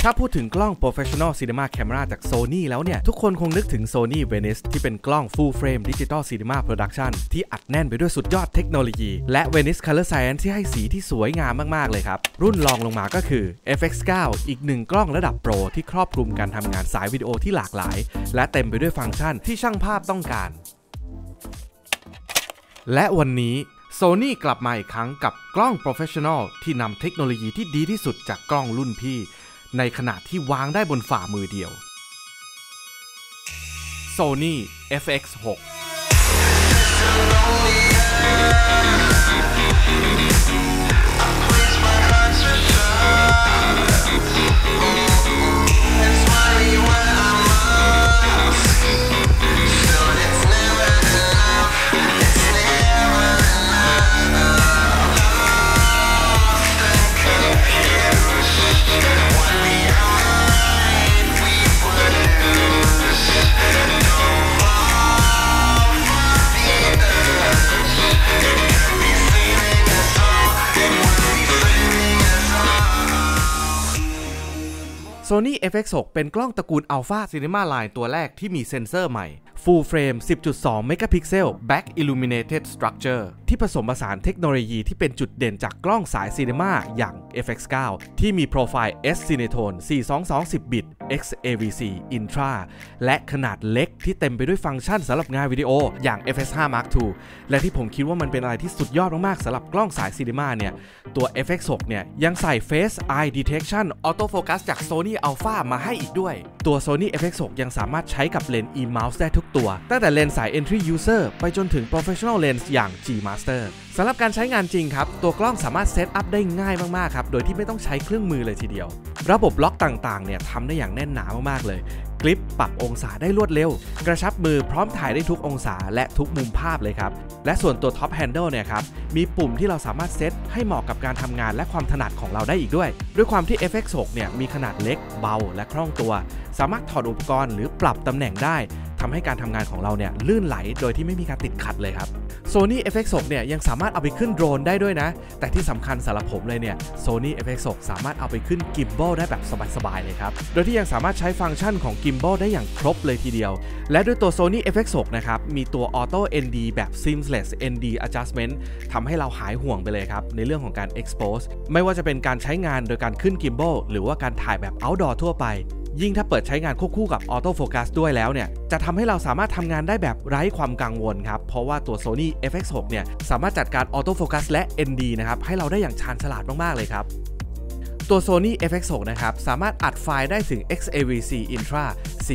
ถ้าพูดถึงกล้อง Professional Cinema Camera จาก Sony แล้วเนี่ยทุกคนคงนึกถึง Sony Venice ที่เป็นกล้อง Full Frame Digital Cinema Production ที่อัดแน่นไปด้วยสุดยอดเทคโนโลยีและ Venice Color Science ที่ให้สีที่สวยงามมากๆเลยครับรุ่นรองลงมาก็คือ FX9 อีกหนึ่งกล้องระดับโปรที่ครอบคลุมการทำงานสายวิดีโอที่หลากหลายและเต็มไปด้วยฟังก์ชันที่ช่างภาพต้องการและวันนี้ Sony กลับมาอีกครั้งกับกล้อง Professional ที่นำเทคโนโลยีที่ดีที่สุดจากกล้องรุ่นพี่ในขณะที่วางได้บนฝ่ามือเดียว Sony FX6Sony FX6 เป็นกล้องตระกูล Alpha Cinema Line ตัวแรกที่มีเซ็นเซอร์ใหม่ Full Frame 10.2 Megapixel Back Illuminated Structure ที่ผสมผสานเทคโนโลยีที่เป็นจุดเด่นจากกล้องสายซีนีมาอย่าง FX9 ที่มีโปรไฟล์ S Cinetone 4220 บิต XAVC Intra และขนาดเล็กที่เต็มไปด้วยฟังก์ชันสำหรับงานวิดีโออย่าง FX5 Mark II และที่ผมคิดว่ามันเป็นอะไรที่สุดยอดมากๆสำหรับกล้องสายซีนีมาเนี่ยตัว FX6 เนี่ยยังใส่ Face Eye Detection Auto Focus จาก Sony Alpha มาให้อีกด้วยตัว Sony FX6 ยังสามารถใช้กับเลนส์ E-Mouse ได้ทุกตัวตั้งแต่เลนส์สาย Entry User ไปจนถึง Professional Lens อย่าง G Master สำหรับการใช้งานจริงครับตัวกล้องสามารถเซตอัพได้ง่ายมากๆครับโดยที่ไม่ต้องใช้เครื่องมือเลยทีเดียวระบบล็อกต่างๆเนี่ยทำได้อย่างแน่นหนามากๆเลยกริปปรับองศาได้รวดเร็วกระชับมือพร้อมถ่ายได้ทุกองศาและทุกมุมภาพเลยครับและส่วนตัว Top Handle เนี่ยครับมีปุ่มที่เราสามารถเซตให้เหมาะกับการทำงานและความถนัดของเราได้อีกด้วยความที่ FX6 เนี่ยมีขนาดเล็กเบาและคล่องตัวสามารถถอดอุปกรณ์หรือปรับตำแหน่งได้ทำให้การทำงานของเราเนี่ยลื่นไหลโดยที่ไม่มีการติดขัดเลยครับ Sony FX6 เนี่ยยังสามารถเอาไปขึ้นโดรนได้ด้วยนะแต่ที่สำคัญสำหรับผมเลยเนี่ย Sony FX6 สามารถเอาไปขึ้น Gimbal ได้แบบสบายๆเลยครับโดยที่ยังสามารถใช้ฟังก์ชันของ Gimbal ได้อย่างครบเลยทีเดียวและด้วยตัว Sony FX6 นะครับมีตัว Auto ND แบบ Seamless ND Adjustment ทำให้เราหายห่วงไปเลยครับในเรื่องของการ Expose ไม่ว่าจะเป็นการใช้งานโดยการขึ้น Gimbal หรือว่าการถ่ายแบบ Outdoor ทั่วไปยิ่งถ้าเปิดใช้งานควบคู่กับ Auto Focus ด้วยแล้วเนี่ยจะทำให้เราสามารถทำงานได้แบบไร้ความกังวลครับเพราะว่าตัว Sony FX6 เนี่ยสามารถจัดการ Auto Focus และ ND นะครับให้เราได้อย่างชาญฉลาดมากๆเลยครับตัว Sony FX6 นะครับสามารถอัดไฟล์ได้ถึง XAVC Intra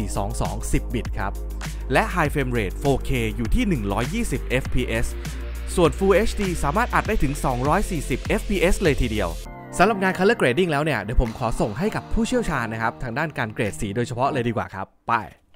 422 10 บิตครับและ High Frame Rate 4K อยู่ที่120 fps ส่วน Full HD สามารถอัดได้ถึง240 fps เลยทีเดียวสำหรับงาน Color Grading แล้วเนี่ยเดี๋ยวผมขอส่งให้กับผู้เชี่ยวชาญนะครับทางด้านการเกรดสีโดยเฉพาะเลยดีกว่าครับไป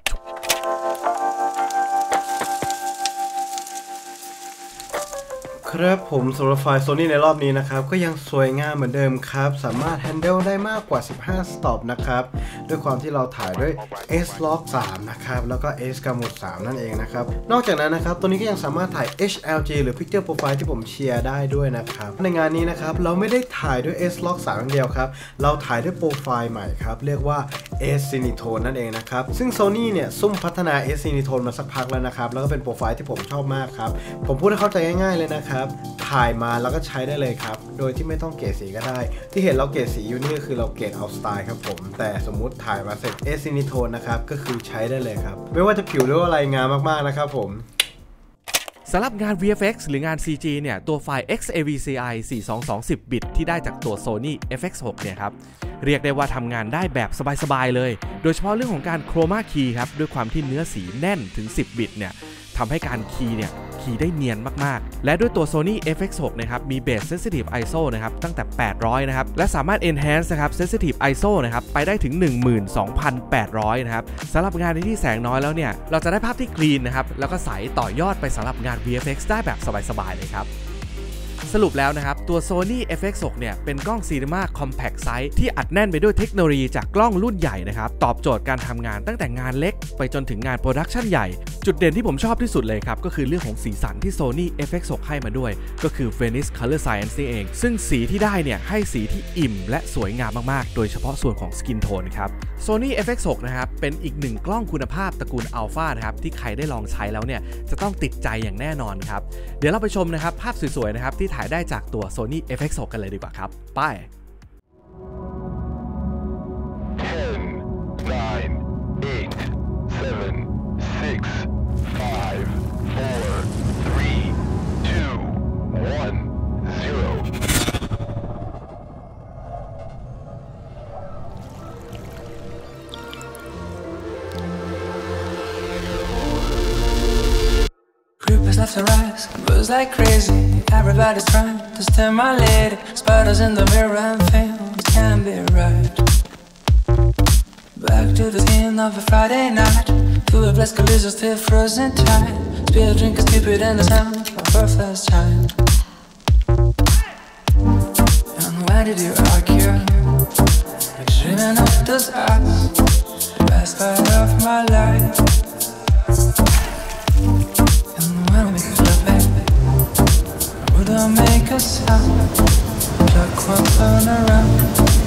ครับผมสำหรับไฟล์ Sony ในรอบนี้นะครับก็ยังสวยงามเหมือนเดิมครับสามารถ handle ได้มากกว่า15 stop นะครับด้วยความที่เราถ่ายด้วย S-Log 3 นะครับแล้วก็ S Gamut 3 นั่นเองนะครับนอกจากนั้นนะครับตัวนี้ก็ยังสามารถถ่าย HLG หรือ Picture Profile ที่ผมเชียร์ได้ด้วยนะครับในงานนี้นะครับเราไม่ได้ถ่ายด้วย S-Log 3 อย่างเดียวครับเราถ่ายด้วยโปรไฟล์ใหม่ครับเรียกว่า S Cinetone นั่นเองนะครับซึ่ง Sony เนี่ยซุ่มพัฒนา S Cinetone มาสักพักแล้วนะครับแล้วก็เป็นโปรไฟล์ที่ผมชอบมากครับผมพูดให้เข้าใจง่ายๆเลยนะครับถ่ายมาแล้วก็ใช้ได้เลยครับโดยที่ไม่ต้องเกรดสีก็ได้ที่เห็นเราเกรดสีอยู่นี่ก็คือเราเกรดเอาสไตล์ครับผมแต่สมมุติถ่ายมาเสร็จ S Cinetone นะครับก็คือใช้ได้เลยครับไม่ว่าจะผิวหรือว่าอะไรงามมากๆนะครับผมสำหรับงาน VFX หรืองาน CG เนี่ยตัวไฟล์ XAVCI 422 10 บิตที่ได้จากตัว Sony FX6 เนี่ยครับเรียกได้ว่าทำงานได้แบบสบายๆเลยโดยเฉพาะเรื่องของการโครมาคีย์ครับด้วยความที่เนื้อสีแน่นถึง10 บิตเนี่ยทำให้การคีย์เนี่ยคีย์ได้เนียนมากๆและด้วยตัว Sony FX6 นะครับมี Base Sensitive ISO นะครับตั้งแต่800นะครับและสามารถ Enhance นะครับ Sensitive ISO นะครับไปได้ถึง 12,800 นะครับสำหรับงานที่แสงน้อยแล้วเนี่ยเราจะได้ภาพที่คลีนนะครับแล้วก็ใสต่อยอดไปสำหรับงาน VFX ได้แบบสบายๆเลยครับสรุปแล้วนะครับตัว Sony FX6 เนี่ยเป็นกล้อง Cinema Compact Size ที่อัดแน่นไปด้วยเทคโนโลยีจากกล้องรุ่นใหญ่นะครับตอบโจทย์การทำงานตั้งแต่งานเล็กไปจนถึงงานโปรดักชั่นใหญ่จุดเด่นที่ผมชอบที่สุดเลยครับก็คือเรื่องของสีสันที่ Sony FX6 ให้มาด้วยก็คือ Venice Color Science นี่เองซึ่งสีที่ได้เนี่ยให้สีที่อิ่มและสวยงามมากๆโดยเฉพาะส่วนของ Skin Tone ครับ Sony FX6 นะครับเป็นอีกหนึ่งกล้องคุณภาพตระกูล Alpha นะครับที่ใครได้ลองใช้แล้วเนี่ยจะต้องติดใจอย่างแน่นอนครับเดี๋ยวเราไปชมนะครับภาพสวยๆนะครับที่ถ่ายได้จากตัว Sony FX6 กันเลยดีกว่าครับไป Left and right, moves like crazy. Everybody's trying to steal my lady. Spiders in the mirror and things can't be right. Back to the scene of a Friday night. Two of Black collisions still frozen tight. Spill a drink and skip it in the sound of her first child. And why did you argue? Like dreaming of those eyes. Best part of my life. Don't make a sound. Clock won't turn around.